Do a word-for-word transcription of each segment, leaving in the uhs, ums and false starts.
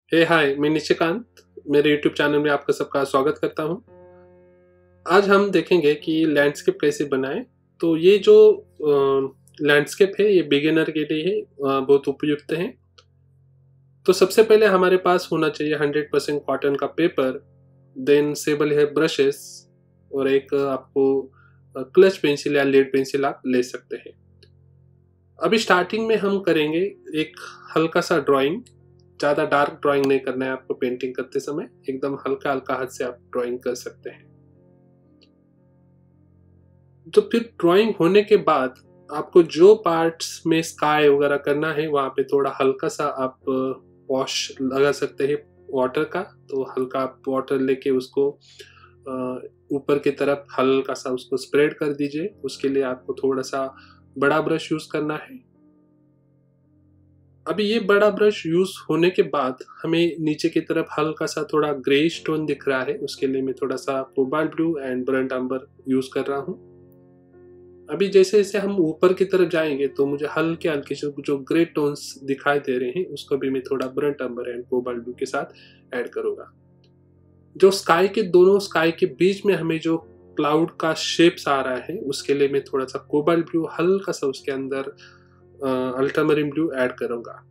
हे हाय, मैं निशिकांत मेरे YouTube channel में आपका सबका स्वागत करता हूँ। आज हम देखेंगे कि लैंडस्केप कैसे बनाएं। तो ये जो लैंडस्केप है ये बिगिनर के लिए है, अ, बहुत उपयुक्त है। तो सबसे पहले हमारे पास होना चाहिए हंड्रेड परसेंट कॉटन का पेपर, देन सेबल है ब्रशेस और एक अ, आपको क्लच पेंसिल या लीड पेंसिल आप ले सकते हैं। अभी स्टार्टिंग में हम करेंगे एक हल्का सा ड्राइंग। ज़्यादा डार्क ड्राइंग नहीं करना है आपको पेंटिंग करते समय, एकदम हल्का हल्का हाथ से आप ड्राइंग कर सकते हैं। तो फिर ड्राइंग होने के बाद आपको जो पार्ट्स में स्काई वगैरह करना है वहाँ पे थोड़ा हल्का सा आप वॉश लगा सकते हैं वाटर का। तो हल्का आप वाटर लेके उसको अ, ऊपर की तरफ हल्का सा उसको स्प्रेड कर दीजिए। उसके लिए आपको थोड़ा सा बड़ा ब्रश यूज़ करना है। अभी ये बड़ा ब्रश यूज़ होने के बाद हमें नीचे की तरफ हल्का सा थोड़ा ग्रेइश टोन दिख रहा है, उसके लिए मैं थोड़ा सा cobalt blue and burnt umber use कर रहा हूँ। अभी जैसे-जैसे हम ऊपर की तरफ जाएँगे तो मुझे हल्के-हल्के जो जो ग्रे टोन्स दिखाई दे रहे हैं, उसको भी मैं थोड़ा burnt umber and cobalt blue के साथ ऐड करूँगा। जो स्काई के दोनों स्काई के बीच में हमें जो क्लाउड का शेप्स आ रहा है, उसके लिए मैं थोड़ा सा कोबाल्ट ब्लू हल्का सा उसके अंदर अ, अल्ट्रामरीन ब्लू ऐड करूँगा।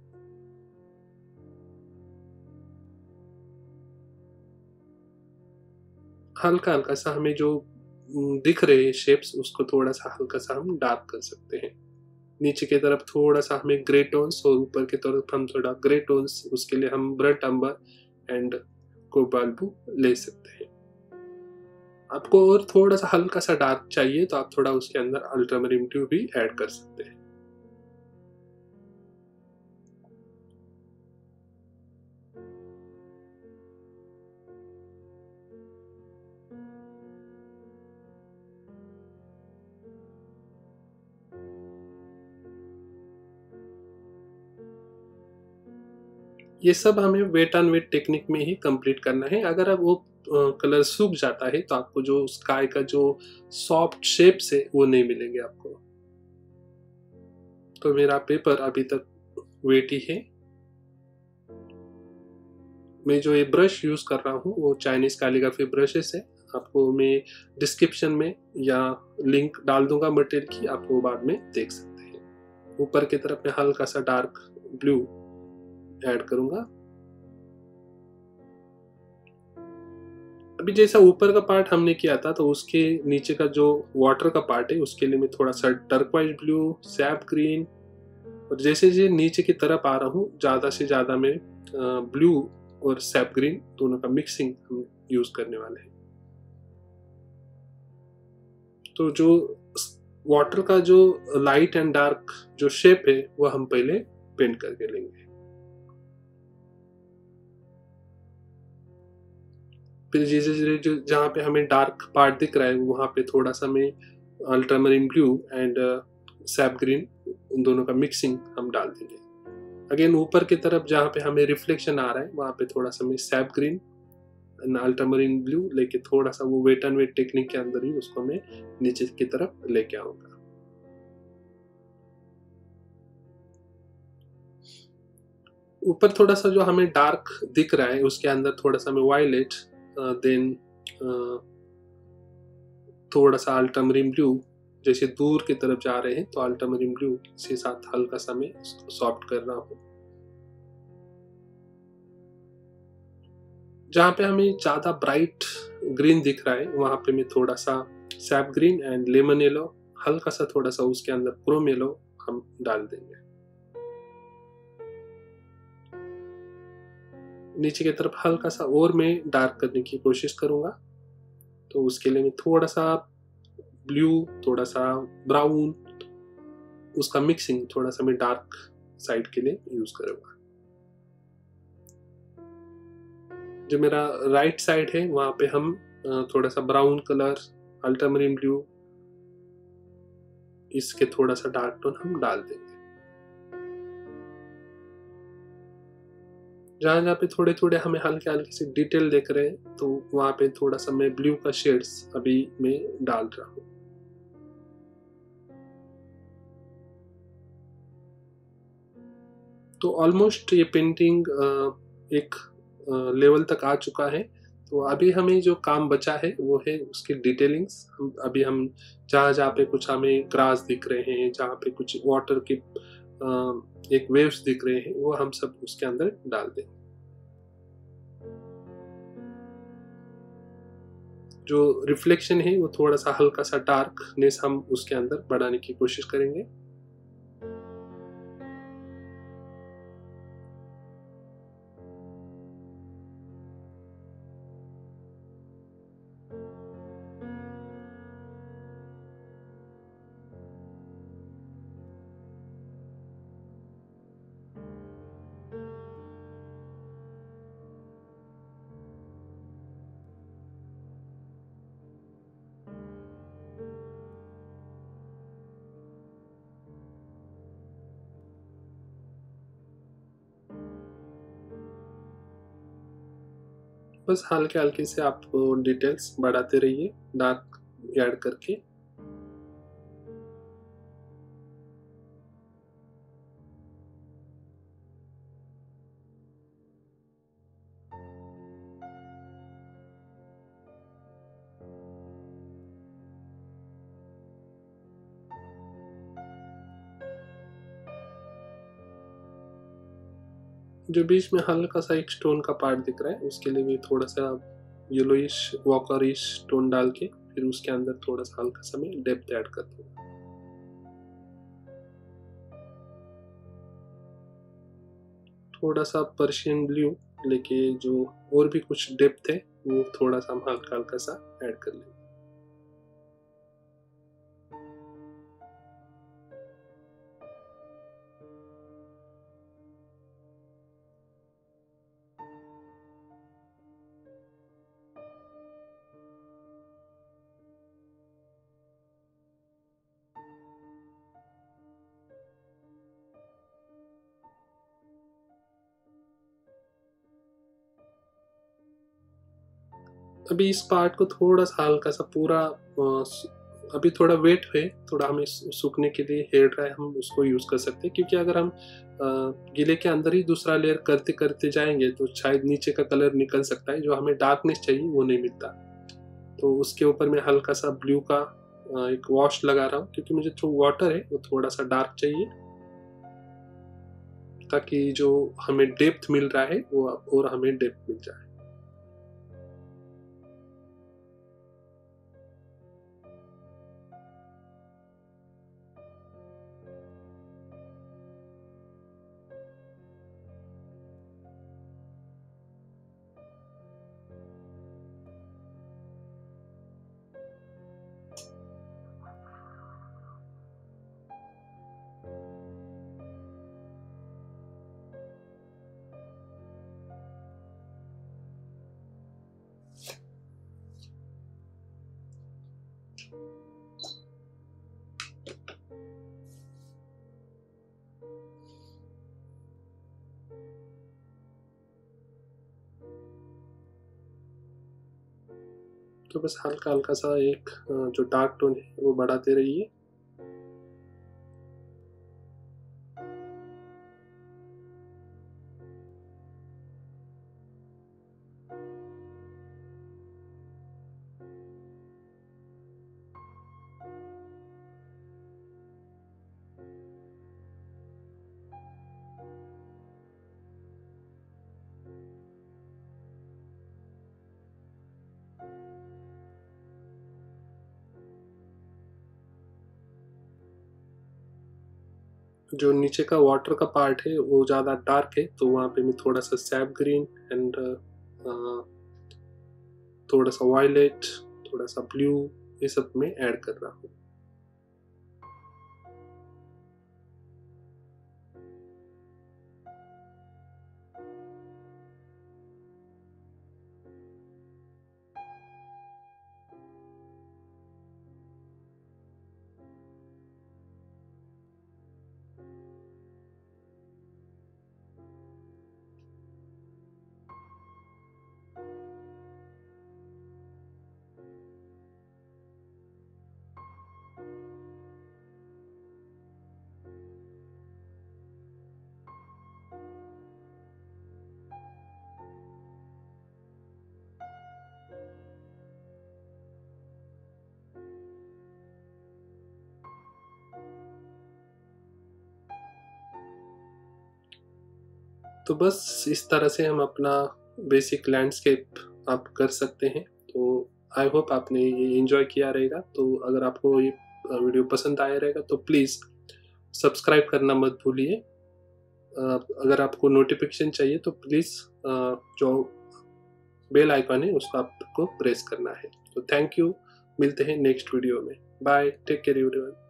हल्का-हल्का सा हमें जो उम, दिख रहे हैं शेप्स उसको थोड़ा-सा हल्का-सा हम डार्क कर सकते हैं। नीचे की तरफ थोड़ा-सा हमें ग्रे टोन्स और ऊपर की तरफ हम थोड़ा ग्रे टोन्स, उसके लिए हम burnt umber and cobalt blue ले सकते हैं। आपको और थोड़ा-सा हल्का-सा डार्क चाहिए तो आप थोड़ा उसके अंदर अल्ट्रामरीन ब्लू भी ऐड कर सकते हैं। ये सब हमें वेट ऑन वेट टेक्निक में ही कंप्लीट करना है। अगर अब वो अ, कलर सूख जाता है तो आपको जो स्काई का जो सॉफ्ट शेप्स है वो नहीं मिलेंगे आपको। तो मेरा पेपर अभी तक वेट ही है। मैं जो ये ब्रश यूज़ कर रहा हूँ वो चाइनीज़ कैलीग्राफी ब्रशेस है। आपको मैं डिस्क्रिप्शन में या लिंक डाल दूँगा मटेरियल की, आप वो बाद में देख सकते हैं। ऊपर की तरफ मैं हल्का-सा डार्क ब्लू ऐड करूँगा। अभी जैसा ऊपर का पार्ट हमने किया था तो उसके नीचे का जो वाटर का पार्ट है उसके लिए मैं थोड़ा-सा टर्कवाइज़ ब्लू, सैप ग्रीन और जैसे-जैसे नीचे की तरफ आ रहा हूँ ज़्यादा से ज़्यादा मैं अ, ब्लू और सैप ग्रीन दोनों का मिक्सिंग हम यूज़ करने वाले हैं। तो जो वाटर का जो लाइट एंड डार्क जो शेप है वो हम पहले पेंट करके लेंगे। फिर धीरे धीरे जो जहाँ पे हमें डार्क पार्ट दिख रहा है वहाँ पे थोड़ा सा मैं ultramarine blue and sap green उन दोनों का मिक्सिंग हम डाल देंगे। अगेन ऊपर की तरफ जहाँ पे हमें रिफ्लेक्शन आ रहा है वहाँ पे थोड़ा सा मैं सैप ग्रीन अल्ट्रामरीन ब्लू लेके थोड़ा सा वो वेट एंड वेट टेक्निक के अंदर ही उसको मैं नीचे की तरफ लेके आऊंगा। ऊपर थोड़ा सा जो हमें डार्क दिख रहा है उसके अंदर थोड़ा सा मैं वायलेट, देन थोड़ा सा अल्ट्रामरीन ब्लू, जैसे दूर की तरफ जा रहे हैं तो अल्ट्रामरीन ब्लू के साथ हल्का सा मैं इसको सॉफ्ट कर रहा हूँ। जहाँ पे हमें ज़्यादा ब्राइट ग्रीन दिख रहा है वहाँ पे मैं थोड़ा सा sap green and lemon yellow, हल्का सा थोड़ा सा उसके अंदर क्रोम येलो हम डाल देंगे। नीचे की तरफ हल्का सा और मैं डार्क करने की कोशिश करूँगा। तो उसके लिए मैं थोड़ा सा ब्लू, थोड़ा सा ब्राउन, उसका मिक्सिंग थोड़ा सा मैं डार्क साइड के लिए यूज़ करूँगा। जो मेरा राइट साइड है वहाँ पे हम अ, थोड़ा सा ब्राउन कलर, अल्ट्रामरीन ब्लू, इसके थोड़ा सा डार्क टोन हम डाल देंगे। जहाँ जहाँ पे थोड़े थोड़े हमें हल्के हल्के से डिटेल देख रहे हैं तो वहाँ पे थोड़ा सा मैं ब्लू का शेड्स अभी मैं डाल रहा हूँ। तो ऑलमोस्ट ये पेंटिंग एक लेवल तक आ चुका है। तो अभी हमें जो काम बचा है वो है उसकी डिटेलिंग्स। हम अभी हम जहाँ जहाँ पे कुछ हमें ग्रास दिख रहे हैं, जहाँ पे कुछ वाटर के एक वेव्स दिख रहे हैं, वो हम सब उसके अंदर डाल दें। जो रिफ्लेक्शन है वो थोड़ा सा हल्का सा डार्कनेस हम उसके अंदर बढ़ाने की कोशिश करेंगे। बस हल्के हल्के से आप डिटेल्स बढ़ाते रहिए डार्क ऐड करके। जो बीच में हल्का सा एक स्टोन का पार्ट दिख रहा है उसके लिए भी थोड़ा सा येलोइश वॉकरिश टोन डाल के फिर उसके अंदर थोड़ा सा हल्का सा मैं डेप्थ ऐड कर दूंगा। थोड़ा सा पर्शियन ब्लू लेके जो और भी कुछ डेप्थ है वो थोड़ा सा हम हल्का हल्का सा ऐड कर लेंगे। अभी इस पार्ट को थोड़ा सा हल्का सा पूरा अभी थोड़ा वेट है, थोड़ा हमें सूखने के लिए हेयर ड्राई हम उसको यूज़ कर सकते हैं, क्योंकि अगर हम गीले के अंदर ही दूसरा लेयर करते करते जाएंगे तो शायद नीचे का कलर निकल सकता है, जो हमें डार्कनेस चाहिए वो नहीं मिलता। तो उसके ऊपर मैं हल्का सा ब्लू का एक वॉश लगा रहा हूँ, क्योंकि मुझे जो वाटर है वो थोड़ा सा डार्क चाहिए, ताकि जो हमें डेप्थ मिल रहा है वो और हमें डेप्थ मिल जाए। तो बस हल्का हल्का सा एक जो डार्क टोन है वो बढ़ाते रहिए। जो नीचे का वाटर का पार्ट है वो ज़्यादा डार्क है, तो वहाँ पे मैं थोड़ा सा सैप ग्रीन एंड थोड़ा सा वायलेट, थोड़ा सा ब्लू, ये सब में ऐड कर रहा हूँ। तो बस इस तरह से हम अपना बेसिक लैंडस्केप आप कर सकते हैं। तो आई होप आपने ये एंजॉय किया रहेगा। तो अगर आपको ये वीडियो पसंद आया रहेगा तो प्लीज़ सब्सक्राइब करना मत भूलिए। अगर आपको नोटिफिकेशन चाहिए तो प्लीज़ जो बेल आइकन है उसको आपको प्रेस करना है। तो थैंक यू, मिलते हैं नेक्स्ट वीडियो में। Bye, take care everyone.